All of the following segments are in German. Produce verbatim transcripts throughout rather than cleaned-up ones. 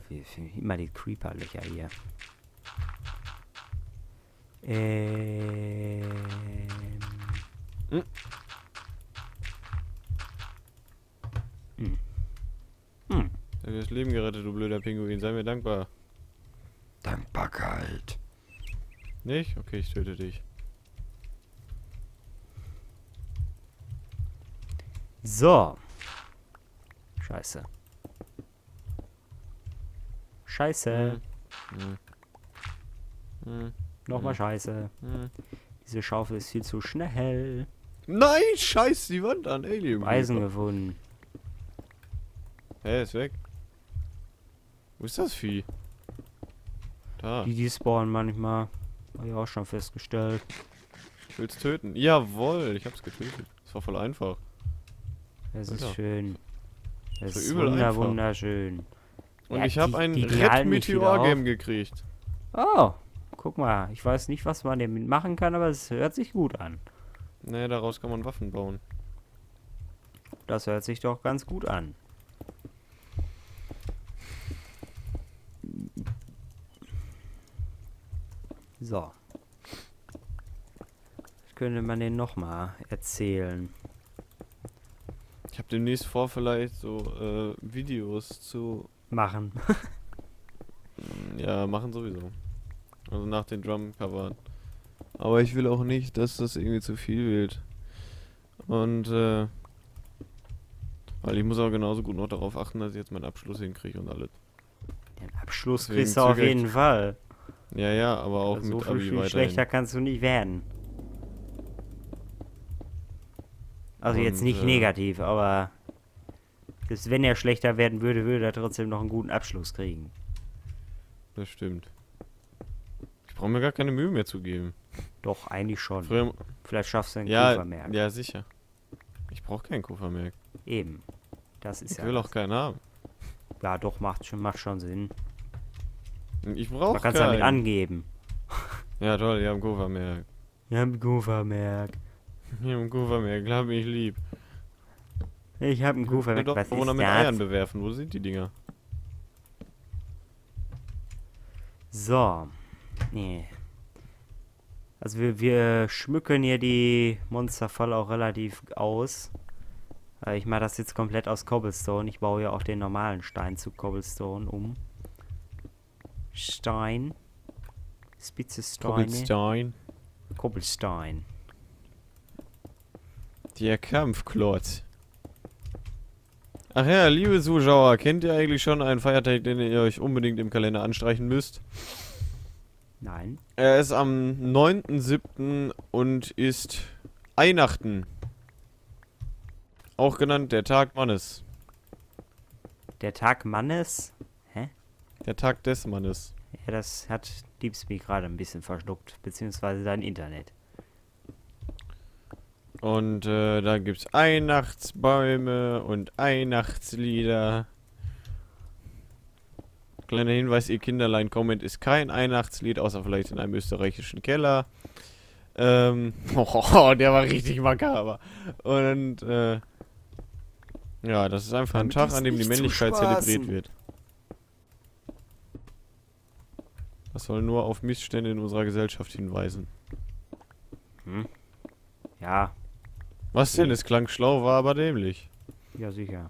wie, wie immer die Creeper-Löcher hier. Ähm... Hm. Hm. Hm. Du hast das Leben gerettet, du blöder Pinguin. Sei mir dankbar. Dankbarkeit. Nicht? Okay, ich töte dich. So. Scheiße. Scheiße. Hm. Hm. Hm. Nochmal Hm. Scheiße. Hm. Diese Schaufel ist viel zu schnell. Nein, scheiß die Wand an, Alien. Eisen gefunden. Hä, ist weg. Wo ist das Vieh? Da. Die, die spawnen manchmal. Habe ich auch schon festgestellt. Ich will's töten. Jawohl, ich hab's getötet. Das war voll einfach. Das Alter. ist schön. Das Das ist war übel wunder, einfach. wunderschön. Und Ja, ich habe die- ein die- die halten nicht wieder Red-Meteor-Game auf. gekriegt. Oh, guck mal. Ich weiß nicht, was man damit machen kann, aber es hört sich gut an. Ne, daraus kann man Waffen bauen. Das hört sich doch ganz gut an. So. Was könnte man denn nochmal erzählen? Ich habe demnächst vor, vielleicht so äh, Videos zu Machen. ja, machen sowieso. Also nach den Drum-Covern. Aber ich will auch nicht, dass das irgendwie zu viel wird. Und, äh... weil ich muss auch genauso gut noch darauf achten, dass ich jetzt meinen Abschluss hinkriege und alles. Den Abschluss Deswegen kriegst du auf zögere ich- jeden Fall. Ja, ja, aber auch So mit viel, Abi viel weiterhin. schlechter kannst du nicht werden. Also jetzt Und, nicht äh, negativ, aber... Selbst wenn er schlechter werden würde, würde er trotzdem noch einen guten Abschluss kriegen. Das stimmt. Ich brauche mir gar keine Mühe mehr zu geben. Doch, eigentlich schon. Früher, Vielleicht schaffst du einen ja, Kupfermerk. ja, sicher. Ich brauche keinen Kupfermerk. Eben. Das ist Ich ja... will das. auch keinen haben. Ja, doch, macht schon, macht schon Sinn. Ich brauche Man kann es keinen. damit angeben. Ja, toll, ihr habt einen Kupfermerk. Wir haben einen Kupfermerk. Ich hab einen Kupfermerk, hab mich lieb. Ich habe einen Ja, Kupfermerk. doch, Was Bewohner ist mit Eiern das? bewerfen. Wo sind die Dinger? So. Nee. Also wir, wir schmücken hier die Monsterfalle auch relativ aus. Äh, Ich mache das jetzt komplett aus Cobblestone. Ich baue ja auch den normalen Stein zu Cobblestone um. Stein. Spitze Steine. Koppelstein. Cobblestein. Der Kampfklotz. Ach ja, liebe Zuschauer, kennt ihr eigentlich schon einen Feiertag, den ihr euch unbedingt im Kalender anstreichen müsst? Nein. Er ist am neunten siebten und ist Weihnachten. Auch genannt der Tag Mannes. Der Tag Mannes. Der Tag des Mannes. Ja, das hat Deepspeak gerade ein bisschen verschluckt. Beziehungsweise sein Internet. Und äh, da gibt's Weihnachtsbäume und Weihnachtslieder. Kleiner Hinweis, ihr Kinderlein, Comment ist kein Weihnachtslied, außer vielleicht in einem österreichischen Keller. Ähm, oh, der war richtig makaber. Und, äh, ja, das ist einfach ein Damit Tag, ist an dem die nicht zu Männlichkeit spaßen. zelebriert wird. Das soll nur auf Missstände in unserer Gesellschaft hinweisen. Hm? Ja, Was denn? Es klang schlau, war aber dämlich. ja sicher.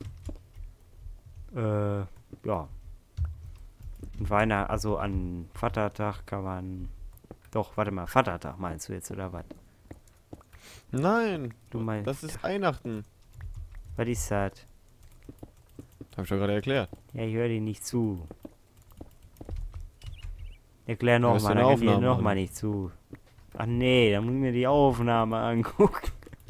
Äh, ja. Und Weihnachten, also an Vatertag kann man... Doch, warte mal, Vatertag meinst du jetzt, oder was? Nein, Du meinst... das ist Weihnachten. Was ist das? Hab ich doch gerade erklärt. Ja, ich höre dir nicht zu. Erklär Hörst du nochmal, eine dann kann ich dir Aufnahme nochmal an? nicht zu. Ach nee, dann muss ich mir die Aufnahme angucken.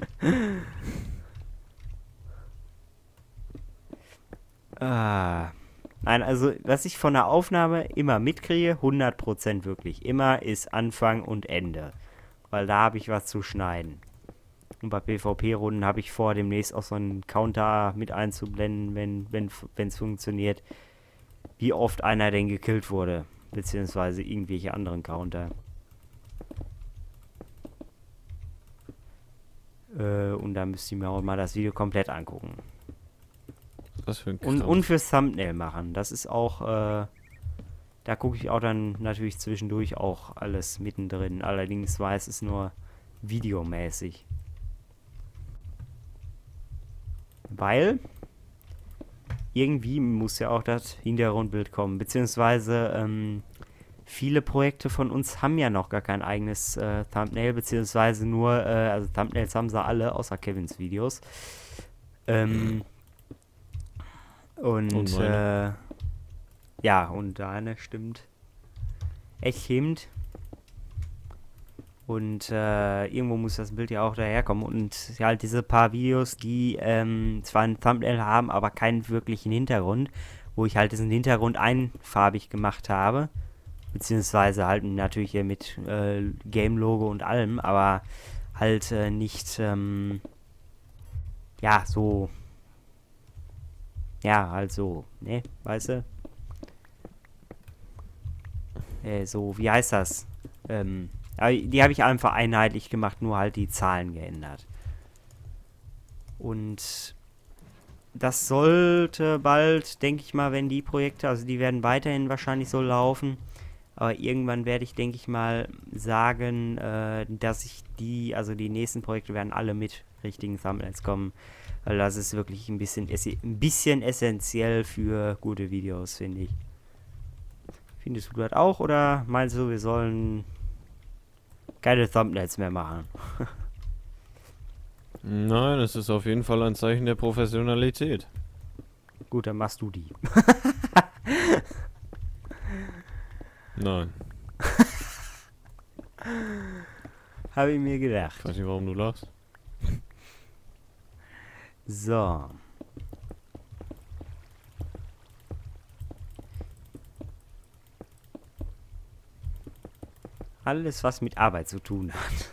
ah. Nein, also, was ich von der Aufnahme immer mitkriege, hundert Prozent wirklich, immer ist Anfang und Ende. Weil da habe ich was zu schneiden. Und bei PvP-Runden habe ich vor, demnächst auch so einen Counter mit einzublenden, wenn wenn wenn, es funktioniert, wie oft einer denn gekillt wurde. Beziehungsweise irgendwelche anderen Counter. Äh, und da müsst ihr mir auch mal das Video komplett angucken. Was für ein Und, Krampf. und fürs Thumbnail machen. Das ist auch, äh, da gucke ich auch dann natürlich zwischendurch auch alles mittendrin. Allerdings weiß es nur videomäßig. Weil irgendwie muss ja auch das Hintergrundbild kommen. Beziehungsweise ähm, viele Projekte von uns haben ja noch gar kein eigenes äh, Thumbnail. Beziehungsweise nur, äh, also Thumbnails haben sie alle, außer Kevins Videos. Ähm, und Und äh, ja, und deine stimmt. Echt stimmt. Und äh, irgendwo muss das Bild ja auch daherkommen. Und ja, halt diese paar Videos, die ähm, zwar ein Thumbnail haben, aber keinen wirklichen Hintergrund, wo ich halt diesen Hintergrund einfarbig gemacht habe. Beziehungsweise halt natürlich hier mit äh, Game-Logo und allem, aber halt äh, nicht, ähm, ja, so, ja, halt so, ne, weißt du? Äh, so, wie heißt das? Ähm, aber die habe ich einfach einheitlich gemacht, nur halt die Zahlen geändert. Und das sollte bald, denke ich mal, wenn die Projekte, also die werden weiterhin wahrscheinlich so laufen, aber irgendwann werde ich, denke ich mal, sagen, äh, dass ich die, also die nächsten Projekte werden alle mit richtigen Thumbnails kommen, weil das ist wirklich ein bisschen, ein bisschen essentiell für gute Videos, finde ich. Findest du das auch, oder meinst du, wir sollen keine Thumbnails mehr machen? Nein, es ist auf jeden Fall ein Zeichen der Professionalität. Gut, dann machst du die. Nein. Habe ich mir gedacht. Ich weiß nicht, warum du lachst. So. Alles, was mit Arbeit zu tun hat.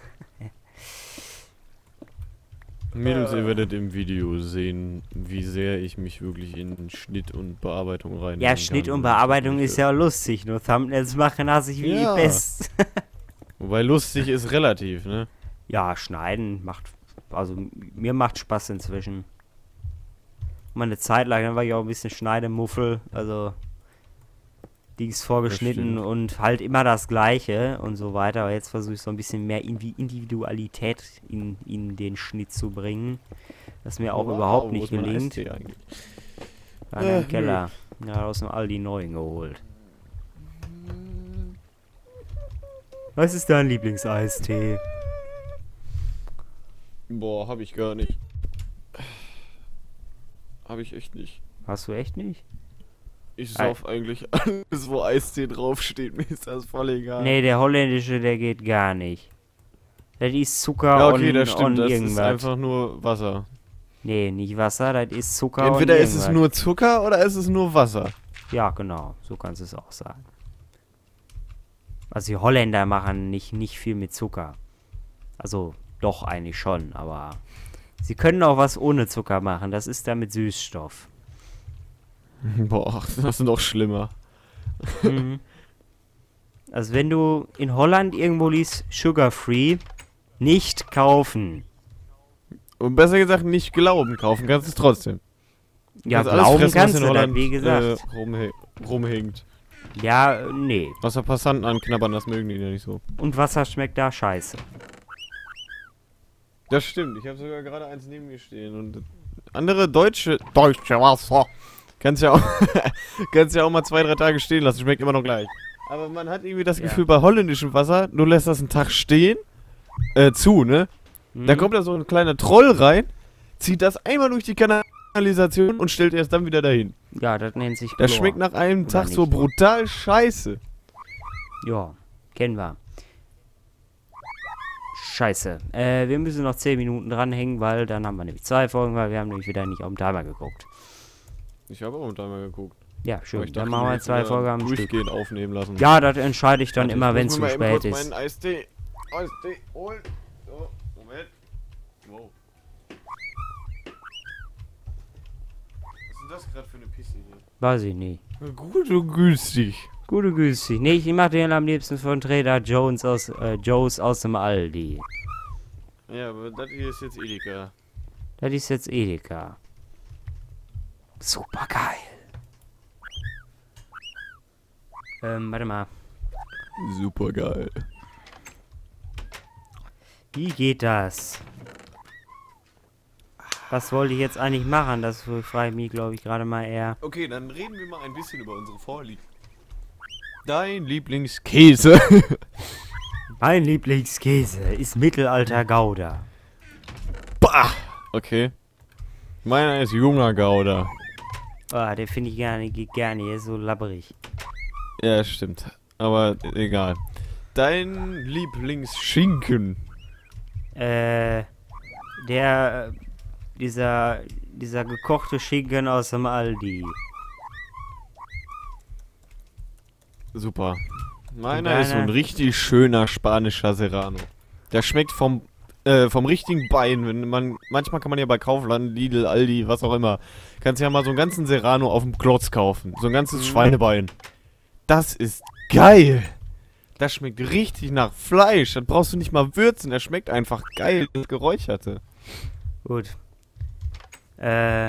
Mädels, ihr werdet im Video sehen, wie sehr ich mich wirklich in Schnitt und Bearbeitung rein. Ja, Schnitt und Bearbeitung ist ja lustig. Nur Thumbnails machen hasse ich wie Ja. die Pest. Wobei lustig ist relativ, ne? Ja, schneiden macht, also mir macht Spaß inzwischen. Mal eine Zeit lang, dann war ich auch ein bisschen Schneidemuffel, also Dings vorgeschnitten stimmt. und halt immer das Gleiche und so weiter. Aber jetzt versuche ich so ein bisschen mehr Indi- Individualität in, in den Schnitt zu bringen, was mir auch Wow, überhaupt wo nicht ist mein gelingt. Eistee eigentlich? War in einem Äh, Keller, ja, aus dem Aldi neuen geholt. Was ist dein Lieblingseistee? Boah, hab ich gar nicht. Hab ich echt nicht. Hast du echt nicht? Ich Ei. sauf eigentlich alles, wo Eistee draufsteht. Mir ist das voll egal. Nee, der holländische, der geht gar nicht. Das ist Zucker Ja, okay, und, das stimmt. und Das ist irgendwas. einfach nur Wasser. Nee, nicht Wasser, das ist Zucker Entweder und ist irgendwas. es nur Zucker oder ist es nur Wasser. Ja, genau, so kannst du es auch sagen. Also die Holländer machen nicht, nicht viel mit Zucker. Also doch eigentlich schon, aber sie können auch was ohne Zucker machen. Das ist dann mit Süßstoff. Boah, das ist noch schlimmer. Mhm. Also wenn du in Holland irgendwo liest, Sugar Free, nicht kaufen. Und besser gesagt, nicht glauben. Kaufen kannst du es trotzdem. Ja, Kannst alles glauben fressen, was kannst in du das, Holland, wie gesagt. Äh, rumhe rumhinkt. Ja, nee. Was der Passanten anknabbern, das mögen die ja nicht so. Und Wasser schmeckt da scheiße. Das stimmt, ich habe sogar gerade eins neben mir stehen. Und andere deutsche, deutsche Wasser kannst ja auch, kannst ja auch mal zwei, drei Tage stehen lassen, schmeckt immer noch gleich. Aber man hat irgendwie das Ja. Gefühl, bei holländischem Wasser, du lässt das einen Tag stehen, äh, zu, ne? Hm? Dann kommt da so ein kleiner Troll rein, zieht das einmal durch die Kanalisation und stellt erst dann wieder dahin. Ja, das nennt sich Das Chlor. schmeckt nach einem Oder Tag so nicht? brutal scheiße. Ja, kennen wir. Scheiße. Äh, wir müssen noch zehn Minuten dranhängen, weil dann haben wir nämlich zwei Folgen, weil wir haben nämlich wieder nicht auf den Timer geguckt. Ich habe auch einmal geguckt. Ja, Aber schön. ich Dann dachte, machen wir wir zwei würden Folgen am Stück. durchgehend aufnehmen lassen. Ja, das entscheide ich dann Warte, immer, ich wenn muss es mir zu mal eben spät kurz ist. meinen Eistee, Eistee holen. So, Moment. Wow. Was ist denn das gerade für eine Pisse hier? Weiß ich nicht. Gut und günstig. Gute günstig. Nee, ich mache den am liebsten von Trader Jones aus, äh, Joe's aus dem Aldi. Ja, aber das hier ist jetzt Edeka. Das ist jetzt Edeka. Super geil. Ähm, warte mal. Super geil. Wie geht das? Was wollte ich jetzt eigentlich machen? Das frage ich mich, glaube ich, gerade mal eher. Okay, dann reden wir mal ein bisschen über unsere Vorlieben. Dein Lieblingskäse. Mein Lieblingskäse ist Mittelalter Gouda. Bah! Okay. Meiner ist junger Gouda. Ah, den finde ich gerne, gerne, der ist so labberig. Ja, stimmt. Aber egal. Dein Lieblingsschinken. Äh, der, äh, dieser, dieser gekochte Schinken aus dem Aldi. Super. Meiner deiner? ist so ein richtig schöner spanischer Serrano. Der schmeckt vom äh, vom richtigen Bein. Wenn man manchmal kann man ja bei Kaufland, Lidl, Aldi, was auch immer, kannst ja mal so einen ganzen Serrano auf dem Klotz kaufen. So ein ganzes Mhm. Schweinebein. Das ist geil. Das schmeckt richtig nach Fleisch. Das brauchst du nicht mal würzen. Der schmeckt einfach geil, das Geräucherte. Gut. Äh,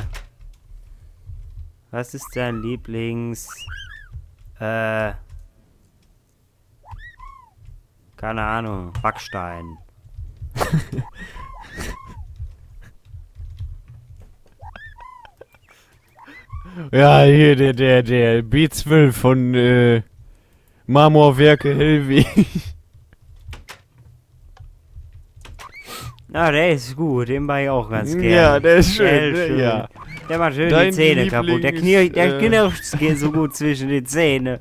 was ist dein Lieblings... Äh... Keine Ahnung, Backstein. Ja, hier der, der, der B zwölf von äh, Marmorwerke Hellweg. Na, der ist gut, den mache ich auch ganz gerne. Ja, der ist schön, Der ist ne? schön. Ja. Der macht schön Dein die Zähne kaputt. Der, Lieblings, knir der äh, knirscht geht so gut zwischen den Zähnen.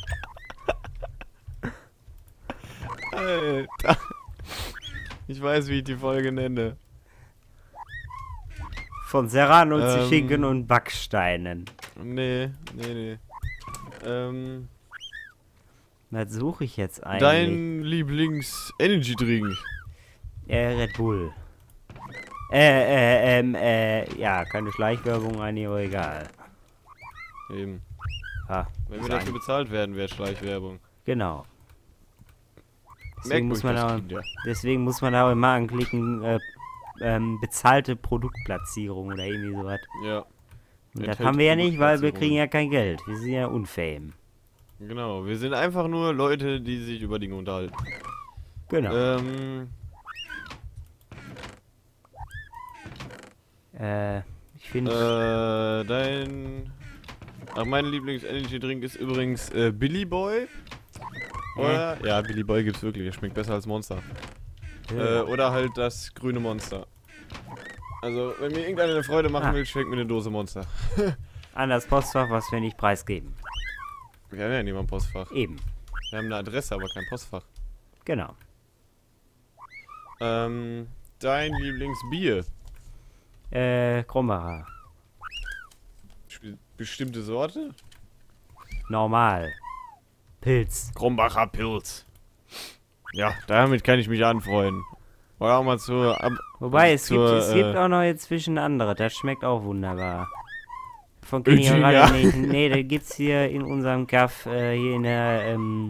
Alter. Ich weiß, wie ich die Folge nenne. Von Serrano zu Ähm. Schinken und Backsteinen. Nee, nee, nee. Ähm, Was suche ich jetzt eigentlich? dein Lieblings-Energy-Drink. Äh, Red Bull. Äh, äh, ähm, äh, ja, keine Schleichwerbung, eigentlich, aber egal. Eben. Ah, Wenn wir ist dafür ein- bezahlt werden, wäre Schleichwerbung. Genau. Merkt Deswegen muss, euch man das, auch, Kinder. deswegen muss man da auch immer anklicken, äh, ähm, bezahlte Produktplatzierung oder irgendwie sowas. Ja. Und das Enthält haben wir ja nicht, weil wir Produktplatzierungen. kriegen ja kein Geld. Wir sind ja unfame. Genau, wir sind einfach nur Leute, die sich über Dinge unterhalten. Genau. Ähm, Äh, ich finde... äh, dein... Ach, mein Lieblings-Energy-Drink ist übrigens äh, Billy Boy. Oder? Ja, Billy Boy gibt's wirklich. Er schmeckt besser als Monster. Äh, oder halt das grüne Monster. Also, wenn mir irgendeiner eine Freude machen Ah. will, schenkt mir eine Dose Monster. an das Postfach, was wir nicht preisgeben. Wir haben ja niemand Postfach. Eben. Wir haben eine Adresse, aber kein Postfach. Genau. Ähm, dein Lieblingsbier? Äh, Krombacher. Sp- Bestimmte Sorte? Normal. Pilz. Krombacher Pilz. Ja, damit kann ich mich anfreunden. Oder auch mal zur... Ab Wobei, es, zur, gibt, es gibt äh, auch noch inzwischen andere. Das schmeckt auch wunderbar. Von kenne ich Oettinger. gerade nicht. Nee, da gibt's hier in unserem Kaff, äh, hier in der, ähm,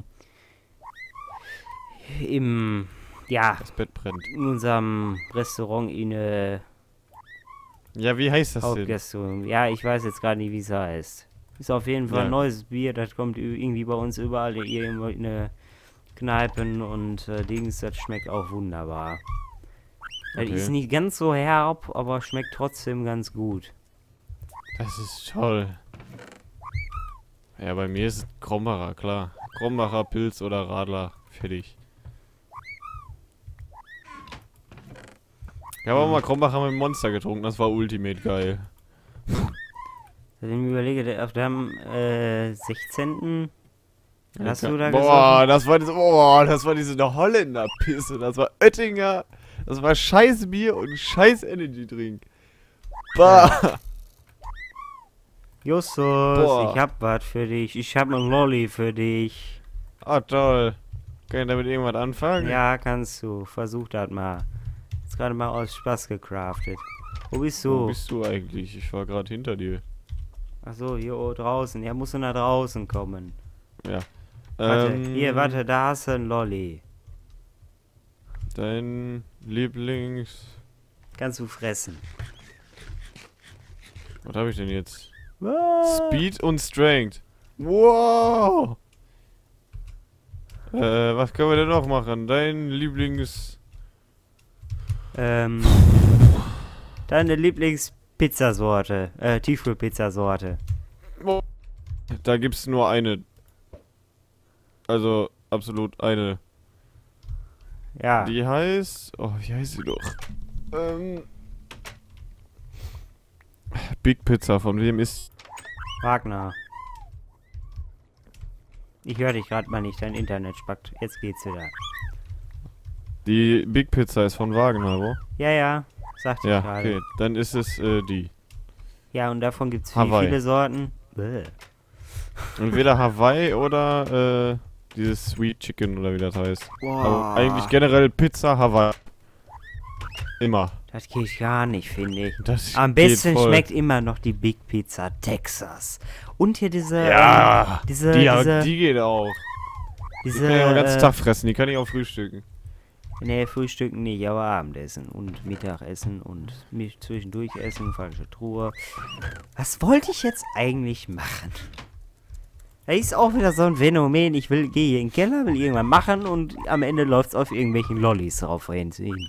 im, ja, Das Bett brennt. in unserem Restaurant in der Ja, wie heißt das denn? Hauptgastronomie. Ja, ich weiß jetzt gerade nicht, wie es heißt. Ist auf jeden Fall Ja. ein neues Bier, das kommt ü- irgendwie bei uns überall irgendwo in den Kneipen und äh, Dings, das schmeckt auch wunderbar. Das Okay. ist nicht ganz so herb, aber schmeckt trotzdem ganz gut. Das ist toll. Ja, bei mir ist es Krombacher, klar. Krombacher, Pilz oder Radler. Fertig. Ich habe auch mal Krombacher mit Monster getrunken, das war ultimate geil. Wenn ich mir überlege, der- auf dem äh, sechzehnten hast du da Boah, das war diese, boah, das war diese Holländer-Pisse. Das war Oettinger. Das war scheiß Bier und scheiß Energy-Drink. Bah. Justus, Boah. ich hab was für dich. Ich hab einen Lolli für dich. Ah, toll. Kann ich damit irgendwas anfangen? Ja, kannst du. Versuch das mal. Ist gerade mal aus Spaß gecraftet. Wo bist Wo du? bist du eigentlich? Ich war gerade hinter dir. Achso, hier oh, draußen. Ja, musst du nach draußen kommen. Ja. Warte, Ähm, hier, warte, da hast du einen Lolli. Dein Lieblings... Kannst du fressen. Was habe ich denn jetzt? Was? Speed und Strength. Wow! Äh, was können wir denn noch machen? Dein Lieblings... Ähm. Deine Lieblingspizzasorte. Äh, Tiefkühlpizzasorte. Da gibt's nur eine. Also, absolut eine. Ja. Die heißt... Oh, wie heißt sie doch? Ähm... Big Pizza, von wem ist... Wagner. Ich höre dich gerade mal nicht, dein Internet spackt. Jetzt geht's wieder. Die Big Pizza ist von Wagner, wo? Ja, ja. Sagte ich Ja, gerade. okay. Dann ist es äh, die. Ja, und davon gibt's wie Hawaii. viele Sorten? Bäh. Entweder Hawaii oder äh, dieses Sweet Chicken oder wie das heißt. Boah. Aber eigentlich generell Pizza Hawaii. Immer. Das geht gar nicht, finde ich. Das Am geht besten voll. schmeckt immer noch die Big Pizza Texas. Und hier diese... Ja, ähm, diese... die, ja, diese, die geht auch. Die diese kann ich auch den ganzen äh, Tag fressen, die kann ich auch frühstücken. Nee, Frühstücken nicht, aber Abendessen und Mittagessen und mich zwischendurch essen, falsche Truhe. Was wollte ich jetzt eigentlich machen? Das ist auch wieder so ein Phänomen. Ich will, gehe hier in den Keller, will irgendwann machen und am Ende läuft es auf irgendwelchen Lollis drauf hinziehen.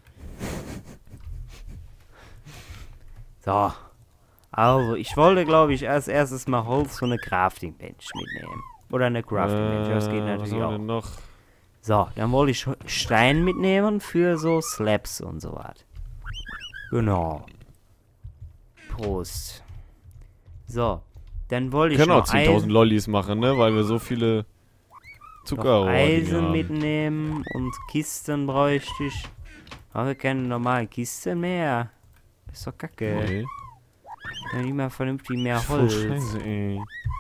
So. Also, ich wollte, glaube ich, als erstes mal Holz für eine Crafting Bench mitnehmen. Oder eine Crafting Bench, das geht Äh, was natürlich haben wir auch. denn noch? So, dann wollte ich Stein mitnehmen für so Slabs und so was. Genau. Prost. So, dann wollte Wir ich können auch noch zehntausend Eisen, Lollis machen, ne? Weil wir so viele noch Zuckerrohr Eisen haben. mitnehmen und Kisten bräuchte ich. Aber wir keine normalen Kisten mehr. Das ist doch kacke. Nee. Ja, nicht mal vernünftig mehr Voll Holz. scheiße, ey.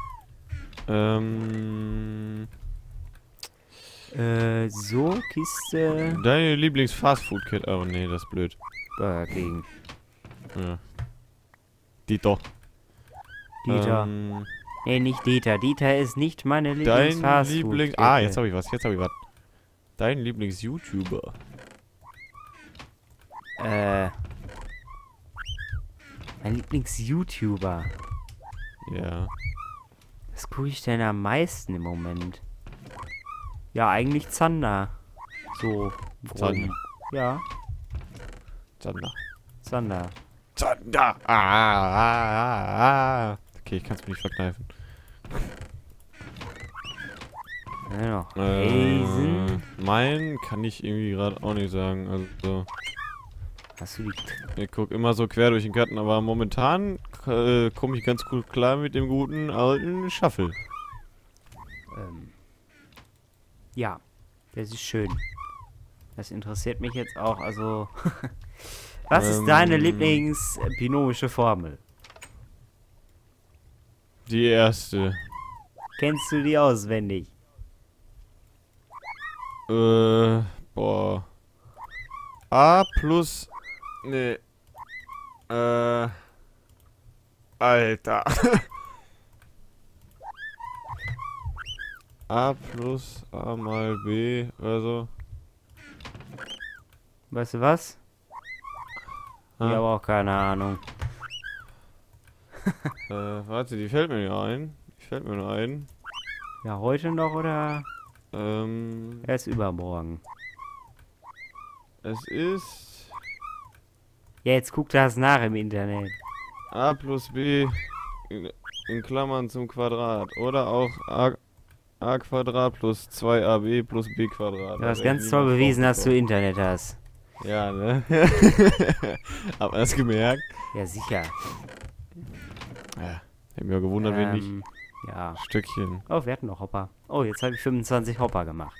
Ähm... Äh, so, Kiste. Deine Lieblings-Fastfood-Kette. Oh, nee, das ist blöd. Burger King. Ja. Dieter. Dieter. Ähm, Nee, nicht Dieter. Dieter ist nicht meine dein Lieblings-Fastfood. Lieblings... Ah, jetzt habe ich was, jetzt habe ich was. Dein Lieblings-YouTuber. Äh. Mein Lieblings-YouTuber. Ja. Was gucke ich denn am meisten im Moment? Ja, eigentlich Zander. So. grob. Zander. Ja, Zander. Zander. Zander! Ah, ah, ah, ah. Okay, ich kann es mir nicht verkneifen. Ja, noch Äh, Eisen. mein kann ich irgendwie gerade auch nicht sagen. Also, Hast du die... ich guck immer so quer durch den Garten, aber momentan äh, komme ich ganz gut klar mit dem guten alten Shuffle. Ähm. Ja, das ist schön. Das interessiert mich jetzt auch, also... Was ist Ähm. deine Lieblings-binomische Formel? Die erste. Kennst du die auswendig? Äh, boah. A plus. Nee. Äh. Alter. A plus A mal B, also. Weißt du was? Ich Ah. habe auch keine Ahnung. Äh, warte, die fällt mir nicht ein. Die fällt mir nur ein. Ja, heute noch oder Ähm, erst übermorgen? es ist Ja, jetzt guck das nach im Internet. A plus B in, in Klammern zum Quadrat. Oder auch A, A Quadrat plus zwei A B plus B Quadrat. Du hast Da ganz werd ich toll niemals bewiesen, dass du draufgekommen. Internet hast. Ja, ne? Hab man das gemerkt? Ja, sicher. Ja. Ich hab mich auch gewundert, wenn nicht. Ähm, ja. Stückchen. Oh, wir hatten noch Hopper. Oh, jetzt habe ich fünfundzwanzig Hopper gemacht.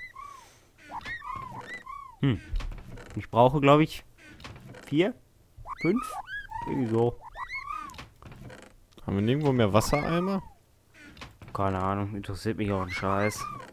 Hm. Ich brauche, glaube ich, vier? Fünf? Irgendwie so. Haben wir nirgendwo mehr Wassereimer? Keine Ahnung, interessiert mich auch ein Scheiß.